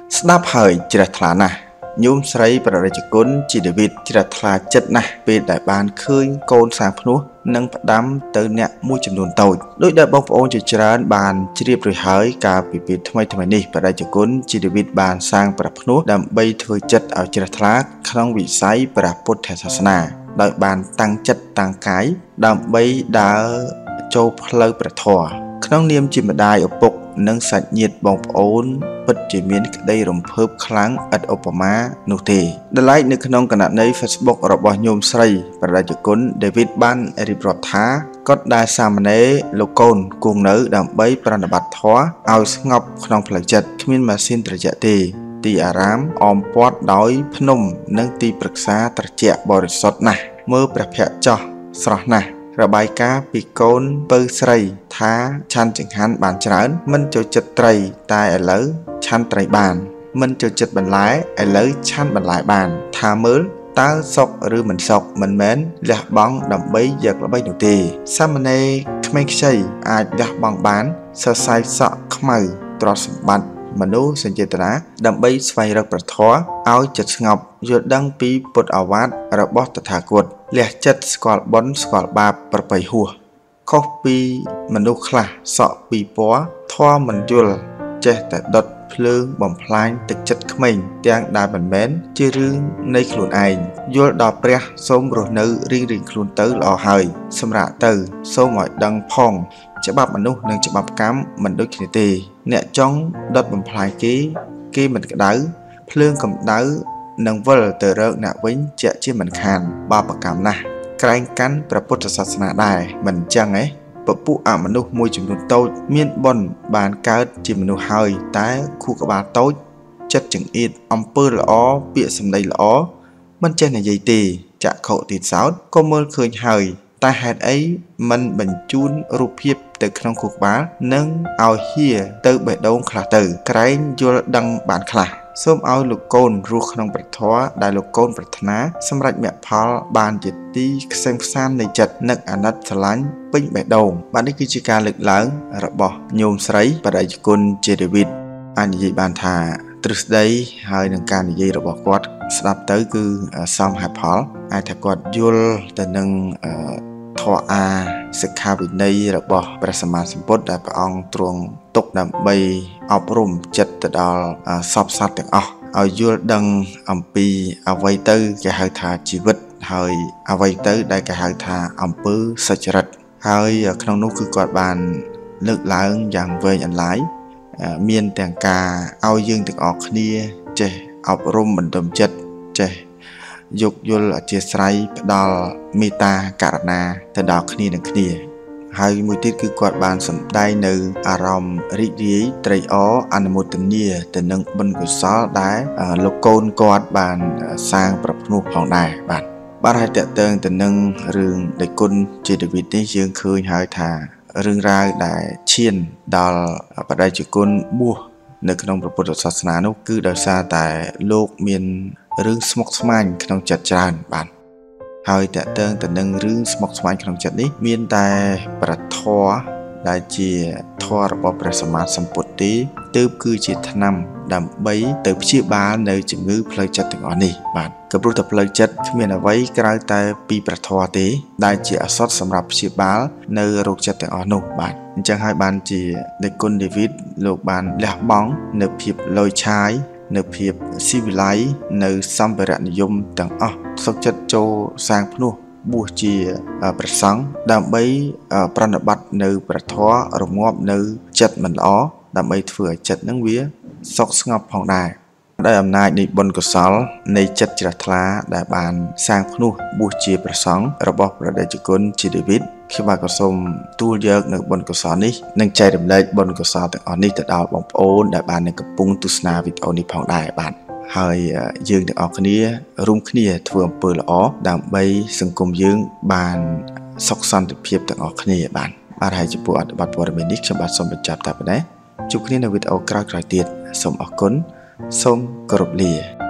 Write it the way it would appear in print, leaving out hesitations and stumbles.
ស្ដាប់ហើយជ្រះថ្លាណាស់ញោមស្រីប្រតិជនគុណជីដេវីតជ្រះថ្លាចិត្តណាស់ពេលដែលបានឃើញកូនសាងភ្នោះនិងផ្ដាំទៅអ្នកមួយចំនួនតូចដោយដែលបងប្អូនជាច្រើនបានជ្រាបរួចហើយកាលពីពេលថ្មីនេះប្រតិជនគុណជីដេវីតបានសាងព្រះភ្នោះដើម្បីធ្វើចិត្តឲ្យជ្រះថ្លាក្នុងវិស័យព្រះពុទ្ធសាសនាដោយបានតាំងចិត្តតាំងកាយដើម្បីដើរចូលផ្លូវព្រះធម៌ក្នុងនាមជាម្ដាយឪពុកនិងសាច់ញាតិបងប្អូនពិតជាមានក្តីរំភើបខ្លាំងឥតឧបមានោះទេដែលឡែកនៅក្នុងគណនី Facebook របស់ញោមស្រីប្រតិជនគុណ David បានរៀបរាប់ថាគាត់ដែលសាមណេរលោកកូនគង់នៅដើម្បីប្រណិប័តធម៌ឲ្យស្ងប់ក្នុងផ្លូវចិត្តគ្មានម៉ាស៊ីនត្រជាក់ទេទីអារាមអមព័ទ្ធដោយភ្នំនិងទីប្រឹក្សាត្រជាក់បរិសុទ្ធណាស់មើលព្រះភ័ក្ត្រចោះស្រស់ណាស់របាយការណ៍ពីកូនពៅស្រីថាឆាន់ចង្ហាន់បានច្រើនមិនចូលចិត្តត្រីតែឥឡូវឆាន់ត្រីបានមិនចូលចិត្តបន្លែឥឡូវឆាន់បន្លែបានថាមើលតើសុកឬមិនសុកមិនមែនលះបង់ដើម្បីយកល្បីនោះទេសាមណេរក្មេងខ្ចីអាចលះបង់បានសរសៃសក់ខ្មៅទ្រព្យសម្បត្តិមនុស្សសញ្ចេតនាដើម្បីស្វែងរកព្រះធម៌ឲ្យចិត្តស្ងប់យល់ដឹងពីពុទ្ធអាវាទរបស់តថាគតលះចិត្តស្គាល់បុណ្យស្គាល់បាបប្រពៃហួសខុសពីមនុស្សខ្លះសក់ពីពណ៌ធម៌មិនយល់ចេះតែដុតភ្លើងបំផ្លាញទឹកចិត្តក្មេងទាំងដែលមិនមែនជារឿងនៃខ្លួនឯងយល់ដល់ព្រះសូមរស់នៅរៀងខ្លួនទៅល្អហើយសម្រាប់ទៅសូមឲ្យដឹងផងច្បាប់មនុស្សនិងច្បាប់កម្មមិនដូចគ្នាទេអ្នកចង់ដុតបំផ្លាញគេមិនក្តៅភ្លើងកម្ដៅនឹងវិលទៅរកអ្នកវិញជាក់ជាមិនខានបាបកម្មណាស់ក្រែងកាន់ព្រះពុទ្ធសាសនាដែរមិនអញ្ចឹងទេពពួកអមនុស្សមួយចំនួនតូចមានបុណ្យបានកើតជាមនុស្សហើយតែខួរក្បាលតូចចិត្តចង្អៀតអំពើល្អពាក្យសម្ដីល្អមិនចេះនិយាយទេចក្ខុទីសោតក៏មើលឃើញហើយតែហេតុអីមិនបញ្ជូនរូបភាពទៅក្នុងខួរក្បាលនិងឲ្យហៀទៅបេះដូងខ្លះទៅក្រែងយល់ដឹងបានខ្លះសូមឲ្យលោកកូនរស់ក្នុងព្រះធម៌ដែលលោកកូនប្រាថ្នាសម្រាប់មគ្គផលបានជាទីខ្សែផ្សាននៃចិត្តនឹកអាណិតស្រឡាញ់ពេញបេះដូងបាទនេះគឺជាការលើកឡើងរបស់ញោមស្រីបរិយគុណជាដេវីតអាចនិយាយបានថាទ្រឹស្ដីហើយនឹងការនិយាយរបស់គាត់ស្ដាប់ទៅគឺសមហេតុផលអាចថាគាត់យល់ទៅនឹងធម៌អាសិក្ខាវិន័យរបស់ព្រះសម្មាសម្ពុទ្ធដែលព្រះអង្គទ្រង់ទុកដើម្បីអប់រំចិត្តទៅដល់សពសត្វទាំងអស់ឲ្យយល់ដឹងអំពីអ្វីទៅគេហៅថាជីវិតហើយអ្វីទៅដែលគេហៅថាអំពើសុចរិតហើយក្នុងនោះគឺគាត់បានលើកឡើងយ៉ាងវែងអន្លាយមានទាំងការឲ្យយើងទាំងអស់គ្នាចេះអប់រំបណ្ដុំចិត្តចេះយោគយល់អធ្យាស្រ័យផ្ដល់មេត្តាករុណាទៅដល់គ្នានឹងគ្នាហើយមួយទៀតគឺគាត់បានសម្ដែងនៅអារម្មណ៍រីករាយត្រេកអរអនុមោទនាទៅនឹងបុណ្យកុសលដែលលោកកូនគាត់បានសាងប្រភ្នោះផងដែរបាទហើយតកតើងទៅនឹងរឿងដែលគុណជាដេវីតនេះយើងឃើញហើយថារឿងរ៉ាវដែលឈានដល់បដិជគុណបួសនៅក្នុងព្រះពុទ្ធសាសនានោះគឺដោយសារតែលោកមានរឿងស្មុគស្មាញក្នុងចិត្តច្រើនបាទហើយតកតើងទៅនឹងរឿងស្មុគស្មាញក្នុងចិត្តនេះមានតែព្រះធម៌ដែលជាធម៌របស់ព្រះសម្មាសម្ពុទ្ធទេទើបគឺជាថ្នាំដើម្បីទៅព្យាបាលនៅជំងឺផ្លូវចិត្តទាំងអស់នេះបាទក៏ព្រោះតែផ្លូវចិត្តគ្មានអ្វីក្រៅតែពីព្រះធម៌ទេដែលជាឱសថសម្រាប់ព្យាបាលនៅរោគចិត្តទាំងអស់នោះបាទអញ្ចឹងហើយបានជានៃគុណដេវីតលោកបានលះបង់នៅភាពលយឆាយនៅភាពស៊ីវិល័យនៅសម្ភារៈនិយមទាំងអស់សុខចិត្តចូលសាងភ្នោះបួសជាព្រះសង្ឃដើម្បីប្រណិប័តនៅព្រះធម៌រងាប់នៅចិត្តមិនល្អដើម្បីធ្វើឲ្យចិត្តនឹងវាសុខស្ងប់ផងដែរដោយអំណាចនៃបុណ្យកុសលនៃចិត្តជ្រះថ្លាដែលបានសាងភ្នោះបួសជាព្រះសង្ឃរបស់ព្រះតេជគុណជាដេវីតខ្ញុំបាទក៏សូមទូលយកនៅបុណ្យកុសលនេះនិងចែករំលែកបុណ្យកុសលទាំងអស់នេះទៅដល់បងប្អូនដែលបាននឹងកំពុងទស្សនាវីដេអូនេះផងដែរបាទហើយយើងទាំងអស់គ្នារួមគ្នាធ្វើអំពើល្អដើម្បីសង្គមយើងបានសុខសន្តិភាពទាំងអស់គ្នាបាទហើយចំពោះអត្ថបទព័ត៌មាននេះខ្ញុំបាទសូមបញ្ចប់តែប៉ុណ្ណេះជួបគ្នានៅវីដេអូក្រោយៗទៀតសូមអរគុណសូមគោរពលា